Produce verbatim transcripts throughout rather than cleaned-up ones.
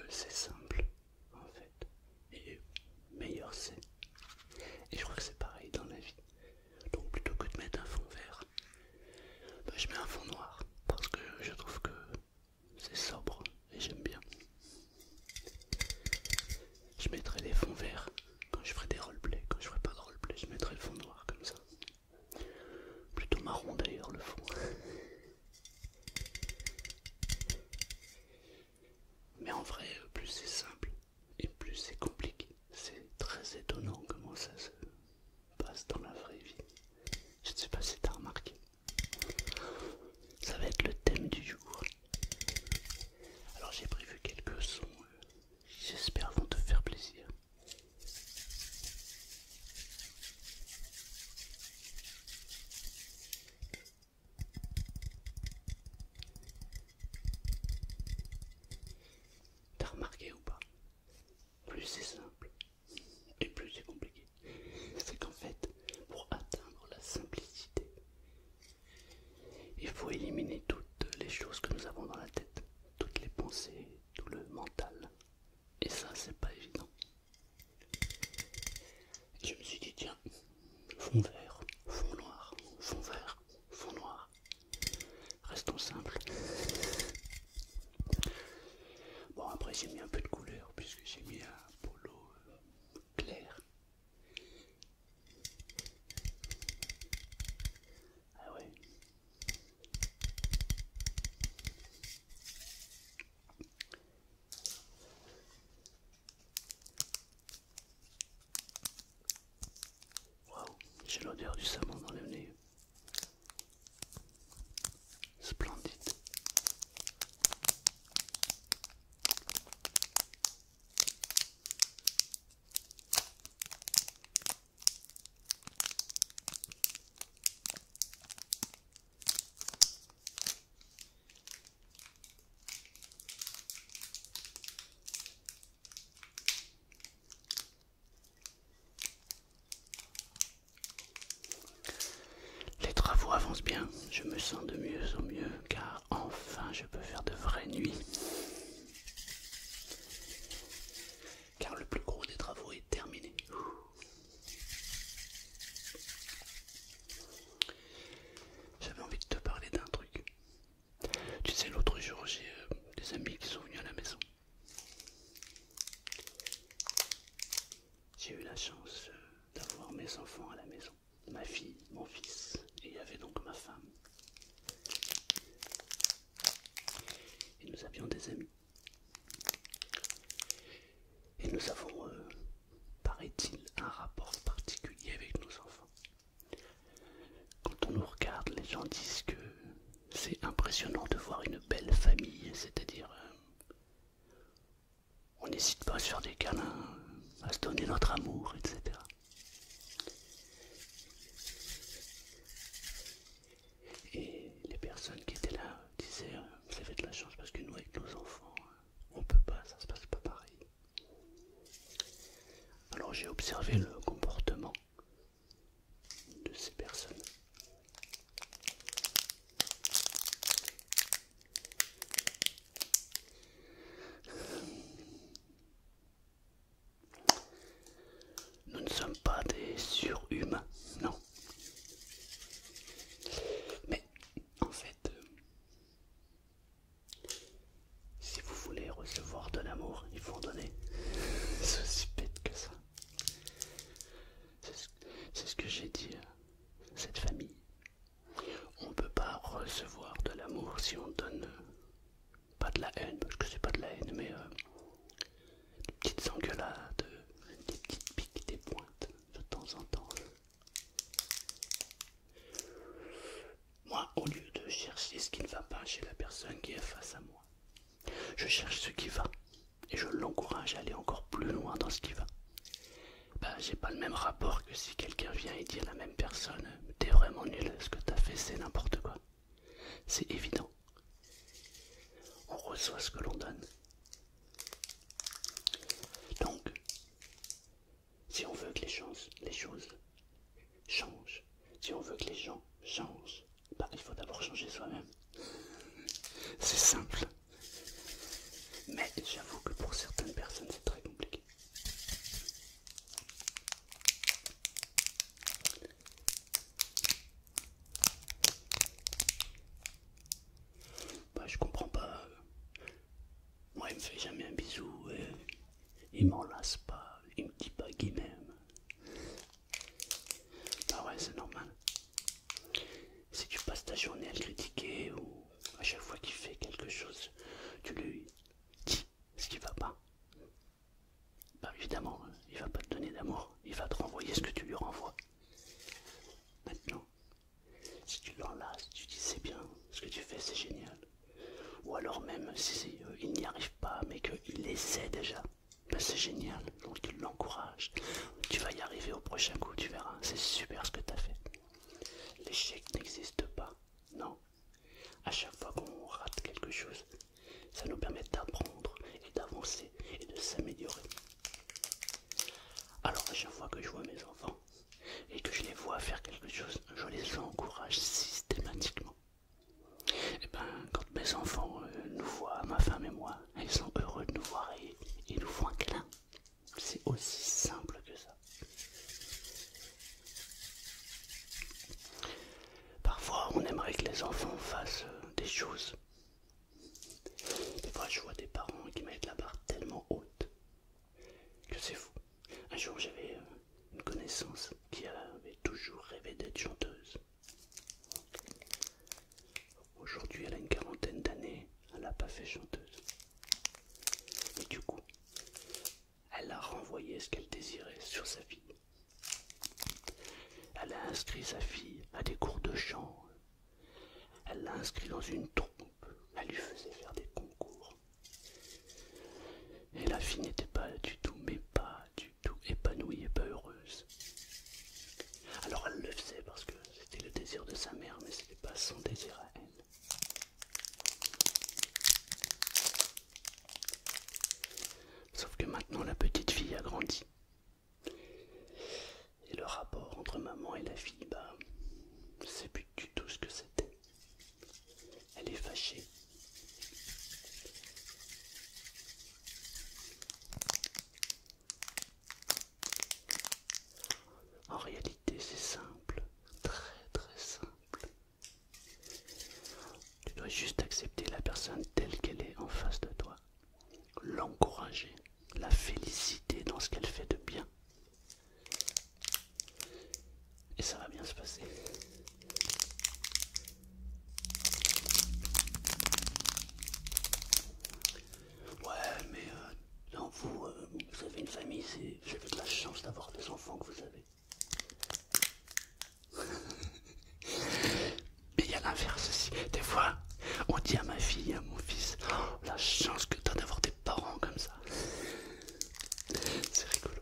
c'est simple en fait, et meilleur c'est. Et je crois que c'est pareil dans la vie. Donc plutôt que de mettre un fond vert, bah, je mets un fond noir parce que je trouve que c'est sobre et j'aime bien. Je mettrai des fonds verts quand je ferai des roleplays. Quand je ferai pas de roleplay, je mettrai le fond noir comme ça. Plutôt marron d'ailleurs le fond. Mais en vrai, plus c'est simple et plus c'est compliqué. C'est très étonnant comment ça se passe dans la vraie vie. Je ne sais pas si tu as remarqué. Ça va être le thème du jour. Alors j'ai prévu quelques sons, euh, j'espère vont te faire plaisir. T'as remarqué ou pas? Plus c'est simple et plus c'est compliqué. C'est qu'en fait, pour atteindre la simplicité, il faut éliminer toutes les choses que nous avons dans la tête, toutes les pensées, tout le mental. Et ça, c'est pas évident. Je me suis dit, tiens, fond vert, fond noir, fond vert, fond noir. Restons simples. Bon, après, j'ai mis un peu de couleur, puisque j'ai mis un polo euh, clair. Ah ouais. Waouh, j'ai l'odeur du savon dans le nez. Splendide. Les travaux avancent bien, je me sens de mieux en mieux car enfin je peux faire de vraies nuits. Car le plus gros des travaux est terminé. J'avais envie de te parler d'un truc. Tu sais, l'autre jour j'ai euh, des amis qui sont venus à la maison. J'ai eu la chance euh, d'avoir mes enfants à la maison. Ma fille, mon fils, et il y avait donc ma femme. Et nous avions des amis. Et nous avons, euh, paraît-il, un rapport particulier avec nos enfants. Quand on nous regarde, les gens disent que c'est impressionnant de voir une belle famille, c'est-à-dire euh, on n'hésite pas à se faire des câlins, à se donner notre amour, et cetera. Et les personnes qui étaient là disaient euh, vous avez de la chance parce que nous avec nos enfants euh, on peut pas, ça se passe pas pareil. Alors j'ai observé le comportement de ces personnes. Nous ne sommes pas des surhumains, non. Mais en fait, euh, si vous voulez recevoir de l'amour, il faut en donner. C'est aussi bête que ça. C'est ce, c'est ce que j'ai dit à cette famille. On ne peut pas recevoir de l'amour si on donne euh, pas de la haine, parce que c'est pas de la haine, mais euh, des petites engueulades, des petites piques, des pointes de temps en temps. Moi, au lieu de chercher ce qui ne va pas chez la personne qui est face à moi, je cherche ce qui va et je l'encourage il m'enlace pas, il me dit pas qu'il m'aime. Bah ouais, c'est normal. Si tu passes ta journée à le critiquer ou à chaque fois qu'il fait quelque chose, tu lui dis ce qui va pas. Bah évidemment, il va pas te donner d'amour, il va te renvoyer ce que tu lui renvoies. Maintenant, si tu l'enlaces, tu dis c'est bien, ce que tu fais c'est génial. Ou alors même si euh, il n'y arrive pas mais qu'il essaie déjà, bah c'est génial, donc tu l'encourages. Tu vas y arriver au prochain coup, tu verras, c'est super ce que tu as fait. L'échec n'existe pas, non. À chaque fois qu'on rate quelque chose, ça nous permet d'apprendre et d'avancer et de s'améliorer. Alors à chaque fois que je vois mes enfants et que je les vois faire quelque chose, je les encourage systématiquement. Et ben quand mes enfants euh, nous voient, ma femme et moi, ils sont heureux de nous voir et ils nous font un câlin. C'est aussi simple que ça. Parfois on aimerait que les enfants fassent euh, des choses. Des fois je vois des parents qui mettent la barre tellement haute que c'est fou. Un jour j'avais euh, une connaissance qui avait toujours rêvé d'être chanteuse. Aujourd'hui elle a une quarantaine d'années, elle n'a pas fait chanteuse. Et du coup, elle a renvoyé ce qu'elle désirait sur sa fille. Elle a inscrit sa fille à des cours de chant. Elle l'a inscrit dans une troupe. Elle lui faisait faire des concours. Et la fille n'était pas du tout, mais pas du tout épanouie et pas heureuse. Alors elle le faisait parce que c'était le désir de sa mère, mais c'était pas son désir à elle. Sauf que maintenant la petite fille a grandi. Et le rapport entre maman et la fille, bah, c'est plus du tout ce que c'était. Elle est fâchée. En réalité, c'est simple, très très simple. Tu dois juste accepter la personne telle qu'elle est en face de toi, l'encourager, la féliciter dans ce qu'elle fait de bien. Et ça va bien se passer. Ouais, mais euh, non, vous, euh, vous avez une famille, vous avez de la chance d'avoir des enfants que vous avez. Mais il y a l'inverse aussi. Des fois, on dit à ma fille et à mon fils, oh, la chance que t'as d'avoir des parents comme ça. C'est rigolo.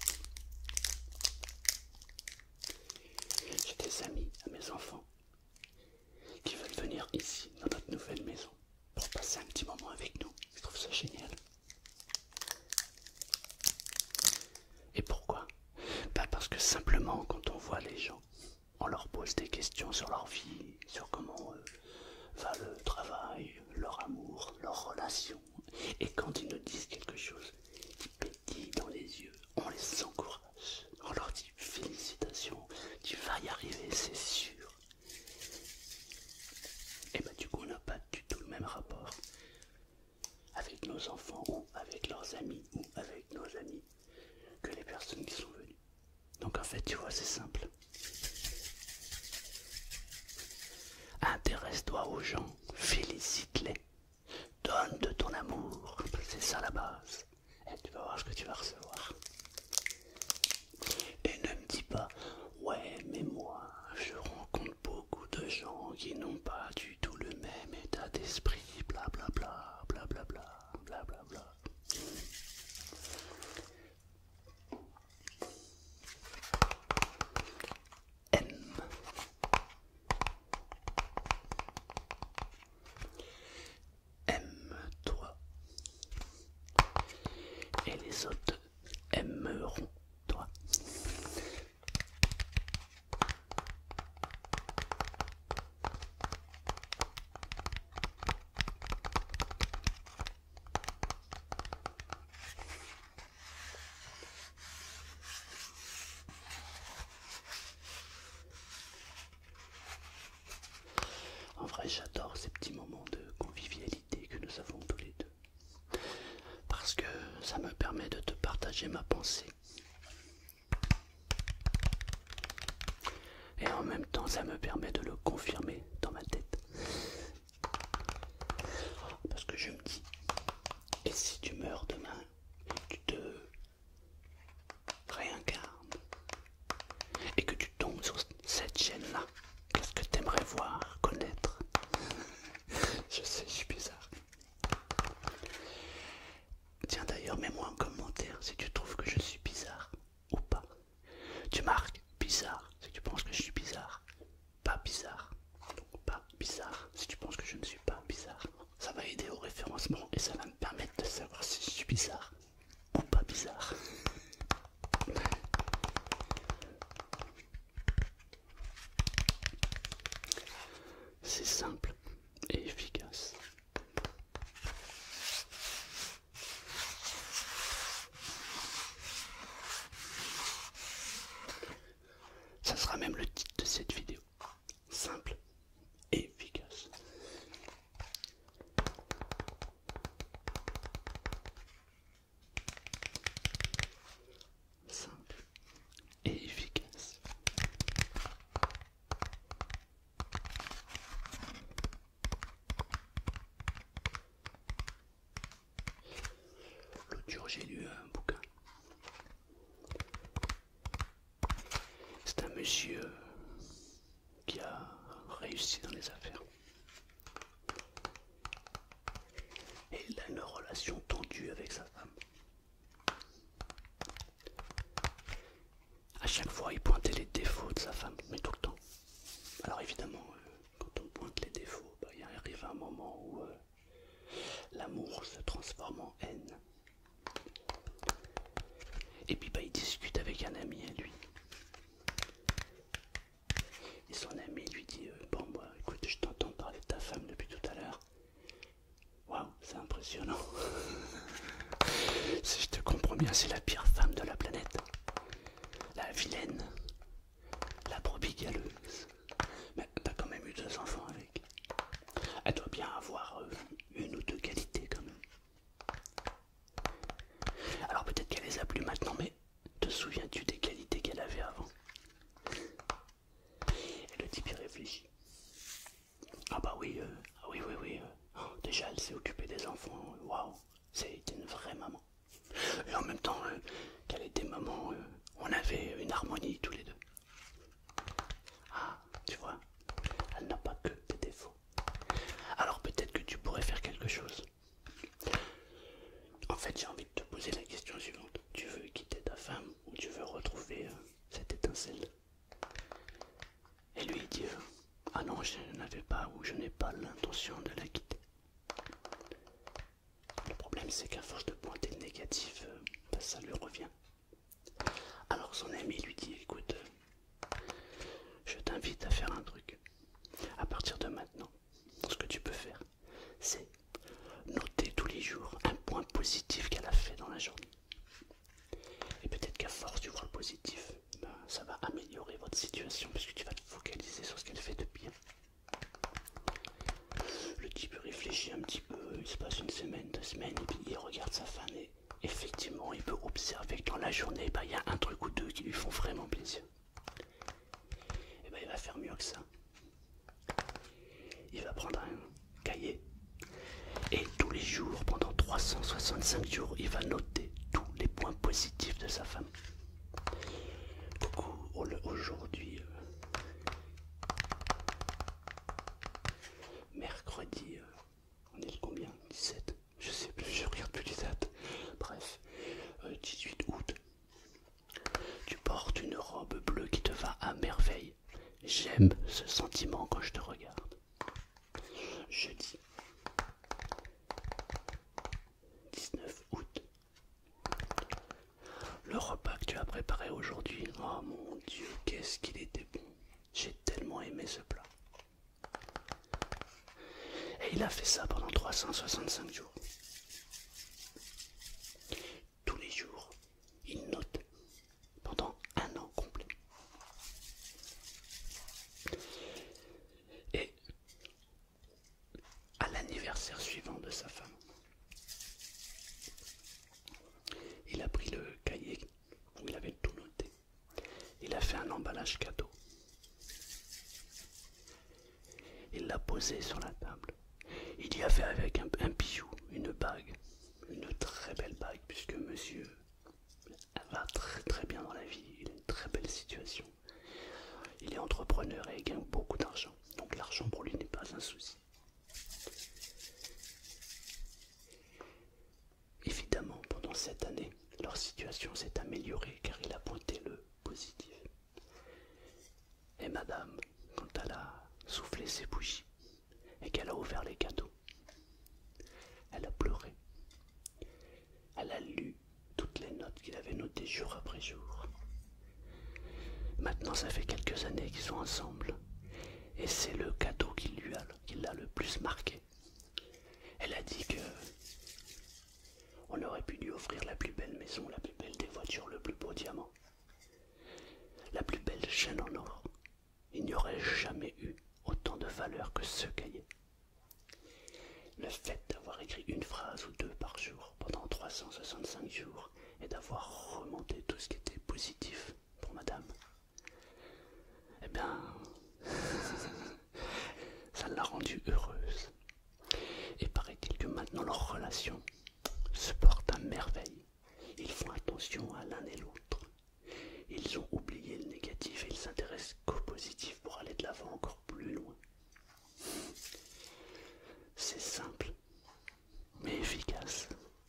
J'ai des amis à mes enfants qui veulent venir ici, dans notre nouvelle maison, pour passer un petit moment avec nous. Je trouve ça génial. Et pourquoi? Bah parce que simplement, quand on voit les gens, on leur pose des questions sur leur vie, sur comment euh, va le travail, leur amour, leurs relations. Et quand ils nous disent quelque chose qui pétille dans les yeux, on les encourage. On leur dit félicitations, tu vas y arriver, c'est sûr. Et bah du coup, on n'a pas du tout le même rapport avec nos enfants ou avec leurs amis ou avec nos amis que les personnes qui sont venues. Donc en fait, tu vois, c'est simple. Intéresse-toi aux gens, félicite-les, donne de ton amour, c'est ça la base. Et tu vas voir ce que tu vas recevoir. Et ne me dis pas, ouais, mais moi, je rencontre beaucoup de gens qui n'ont pas du tout le même état d'esprit, blablabla, blablabla, blablabla. Aime. Aime-toi. Et les autres aimeront toi. En vrai, j'adore ces petits moments de convivialité que nous avons tous les deux. Parce que ça me permet de te parler partager ma pensée. Et en même temps, ça me permet de le confirmer dans ma tête. Parce que je me dis, et si tu meurs demain, et que tu te réincarnes, et que tu tombes sur cette chaîne-là, qu'est-ce que tu aimerais voir, connaître? Je sais, je suis bizarre. Tiens d'ailleurs, mets-moi en commentaire si tu trouves que je suis bizarre ou pas. Tu marques bizarre si tu penses que je suis bizarre, pas bizarre. Donc pas bizarre si tu penses que je ne suis pas bizarre. Ça va aider au référencement et ça va me permettre de savoir si je suis bizarre ou pas bizarre. C'est simple et efficace. Ça sera même le titre de cette vidéo. Simple et efficace. Simple et efficace. L'autre jour, j'ai lu un bouquin. C'est un monsieur qui a réussi dans les affaires. Et il a une relation tendue avec sa femme. À chaque fois, il pointait les défauts de sa femme, mais tout le temps. Alors évidemment, euh, quand on pointe les défauts, bah, il arrive un moment où euh, l'amour se transforme en haine. Et puis bah, il discute avec un ami à lui. Et son ami lui dit euh, bon bah écoute, je t'entends parler de ta femme depuis tout à l'heure. Waouh, c'est impressionnant. Si je te comprends bien, c'est la pire femme de la planète. La vilaine, la brebis galeuse. Mais t'as quand même eu deux enfants avec. Elle doit bien avoir euh, une ou deux qualités quand même. Alors peut-être qu'elle les a plus maintenant, mais te souviens-tu des qualités qu'elle avait avant? Et le type y réfléchit. Ah bah oui, euh, ah oui, oui, oui. Euh, oh, déjà elle s'est occupée des enfants. Waouh, c'est une vraie maman. Et en même temps, euh, qu'elle était maman, euh, on avait une harmonie tous les deux. Ah, tu vois, elle n'a pas que des défauts. Alors peut-être que tu pourrais faire quelque chose. En fait, j'ai envie de te poser la question suivante. Tu veux quitter ta femme ou tu veux retrouver euh, cette étincelle? Et lui il dit euh, ah non, je n'avais pas ou je n'ai pas l'intention de la quitter. Le problème c'est qu'à force de pointer le négatif, euh, bah, ça lui revient. Alors son ami lui dit écoute, euh, je t'invite à faire un truc. À partir de maintenant, ce que tu peux faire, c'est noter tous les jours un point positif qu'elle a fait dans la journée. Et peut-être qu'à force de voir le positif, ben, ça va améliorer votre situation puisque tu vas te focaliser sur ce qu'elle fait de bien. Le type réfléchit un petit peu, il se passe une semaine, deux semaines, et puis il regarde sa femme et effectivement il peut observer que dans la journée, ben, il y a un truc ou deux qui lui font vraiment plaisir. Et ben il va faire mieux que ça. Il va prendre un cahier et tous les jours, pendant trois cent soixante-cinq jours, il va noter tous les points positifs de sa femme. Coucou, aujourd'hui, euh, mercredi, euh, on est le combien? dix-sept? Je sais plus, je regarde plus les dates. Bref, euh, dix-huit août. Tu portes une robe bleue qui te va à merveille. J'aime ce sentiment quand je te regarde. Jeudi, dix-neuf août. Le repas que tu as préparé aujourd'hui, oh mon Dieu, qu'est-ce qu'il était bon. J'ai tellement aimé ce plat. Et il a fait ça pendant trois cent soixante-cinq jours. Tous les jours, il note pendant un an complet. Et à l'anniversaire suivant de sa femme, il a pris le l'emballage cadeau. Il l'a posé sur la table. Il y avait avec un, un bijou, une bague, une très belle bague, puisque monsieur va très très bien dans la vie, il a une très belle situation. Il est entrepreneur et il gagne beaucoup d'argent, donc l'argent pour lui n'est pas un souci. Évidemment, pendant cette année, leur situation s'est améliorée car il a pointé le positif. Et madame, quand elle a soufflé ses bougies et qu'elle a ouvert les cadeaux, elle a pleuré. Elle a lu toutes les notes qu'il avait notées jour après jour. Maintenant, ça fait quelques années qu'ils sont ensemble et c'est le cadeau qui lui a, qui l'a le plus marqué. Elle a dit que on aurait pu lui offrir la plus belle maison, la plus belle des voitures, le plus beau diamant, la plus belle chaîne en or. Il n'y aurait jamais eu autant de valeur que ce cahier. Le fait d'avoir écrit une phrase ou deux par jour pendant trois cent soixante-cinq jours et d'avoir remonté tout ce qui était positif pour madame, eh bien, ça l'a rendue heureuse. Et paraît-il que maintenant leur relation se porte à merveille. Ils font attention à l'un et l'autre. Ils ont oublié le négatif et ils s'intéressent qu'au positif pour aller de l'avant encore plus loin. C'est simple, mais efficace.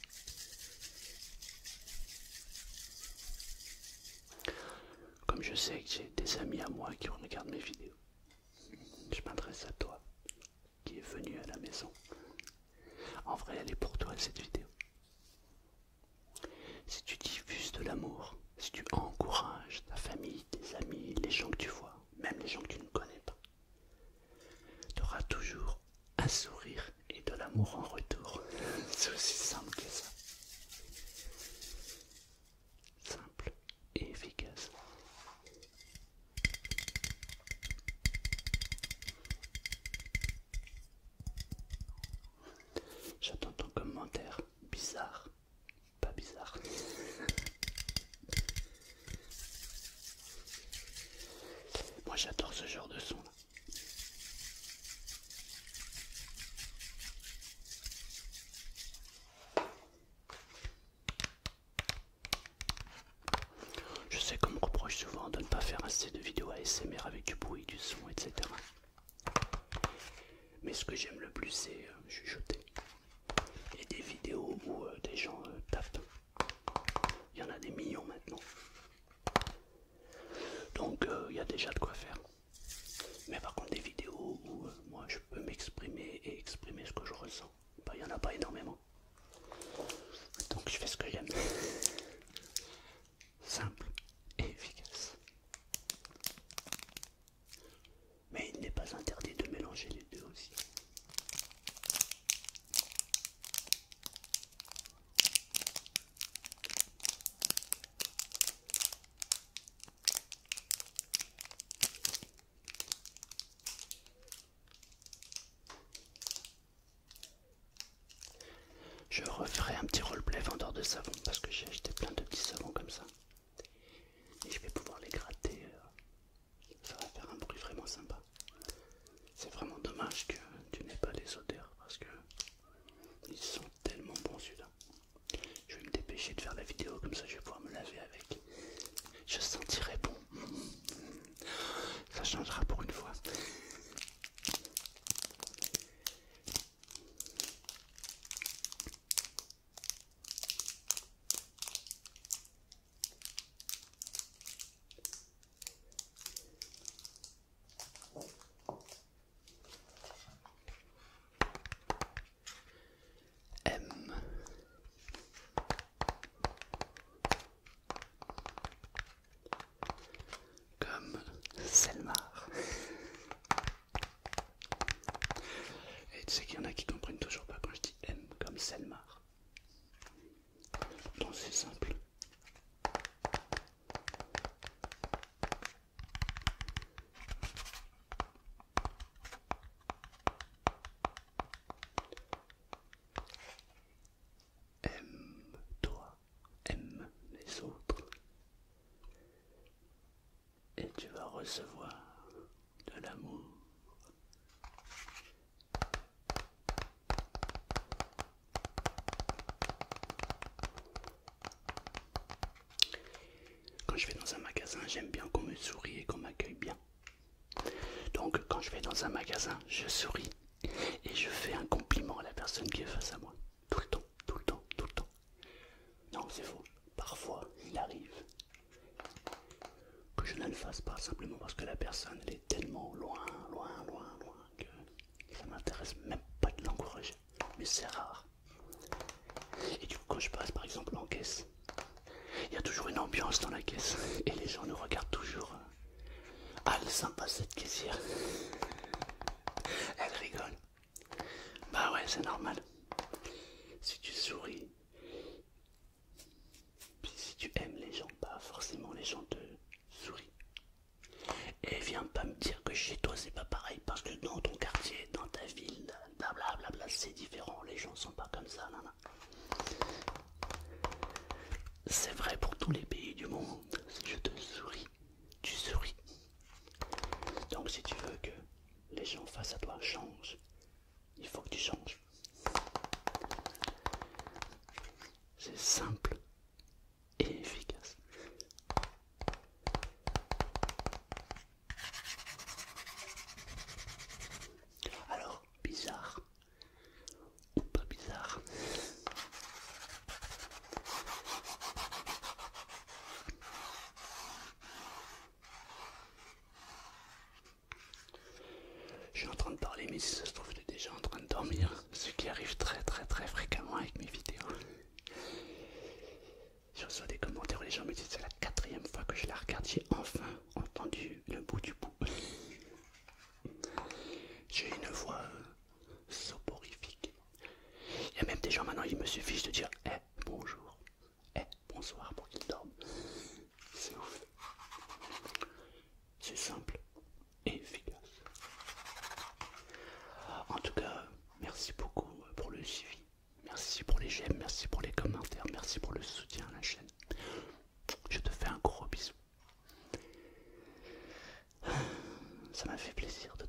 Comme je sais que j'ai des amis à moi qui regardent mes vidéos, je m'adresse à toi qui est venu à la maison. En vrai, elle est pour toi cette vidéo. Si tu diffuses de l'amour, si tu encourages ta famille, tes amis, les gens que tu vois, même les gens que tu ne connais pas, tu auras toujours un sourire et de l'amour en retour. C'est aussi simple que ça. Simple et efficace. J'attends ton commentaire bizarre. Pas bizarre. Moi j'adore ce genre de son là. Je sais qu'on me reproche souvent de ne pas faire assez de vidéos A S M R avec du bruit, du son, et cetera. Mais ce que j'aime le plus c'est euh, chuchoter. Et des vidéos où euh, des gens euh, tapent. Il y en a des millions maintenant. Donc il euh, y a déjà de quoi faire. Mais par contre des vidéos où euh, moi je peux m'exprimer et exprimer ce que je ressens, bah, il n'y en a pas énormément. Donc je fais ce que j'aime. Simple et efficace. Mais il n'est pas interdit de mélanger les deux aussi. Je referai un petit roleplay vendeur de savon parce que j'ai acheté plein de petits savons comme ça. Et je vais pouvoir les gratter. Ça va faire un bruit vraiment sympa. C'est vraiment dommage que tu n'aies pas les odeurs parce que ils sont tellement bons celui-là. Je vais me dépêcher de faire la vidéo comme ça je vais pouvoir me laver avec. Je sentirai bon. Ça changera pour une fois. M. Comme Selmar. recevoir de l'amour. Quand je vais dans un magasin, j'aime bien qu'on me sourie et qu'on m'accueille bien. Donc quand je vais dans un magasin, je souris et je fais un compliment à la personne qui est face à moi. Tout le temps, tout le temps, tout le temps. Non, c'est faux. Parfois, il arrive que je ne le fasse pas simplement parce que la personne elle est tellement loin, loin, loin, loin que ça m'intéresse même pas de l'encourager. Mais c'est rare. Et du coup, quand je passe par exemple en caisse, il y a toujours une ambiance dans la caisse et les gens nous regardent toujours. Ah, elle est sympa cette caissière. Elle rigole. Bah ouais, c'est normal. Si tu souris, puis si tu aimes les gens, bah forcément les gens te sourient. Et viens pas me dire que chez toi c'est pas pareil parce que dans ton quartier, dans ta ville, blablabla, c'est différent. Les gens sont pas comme ça, nana. C'est vrai pour tous les pays du monde. Si je te souris, tu souris. Donc si tu veux que les gens face à toi changent, il faut que tu changes. C'est simple et efficace. Alors, bizarre ou pas bizarre, je suis en train de parler, mais si ça se trouve, tu es déjà en train de dormir, ce qui arrive très très très fréquemment avec mes vidéos. Je reçois des commentaires où les gens me disent c'est la quatrième fois que je la regarde, j'ai enfin entendu le bout du bout. J'ai une voix euh, soporifique. Il y a même des gens maintenant, il me suffit de dire eh bonjour, eh bonsoir pour qu'ils dorment. C'est ouf. C'est simple et efficace. En tout cas, merci beaucoup pour le suivi. Merci pour les j'aime, merci pour les commentaires, merci pour le soutien à la chaîne. Je te fais un gros bisou. Ça m'a fait plaisir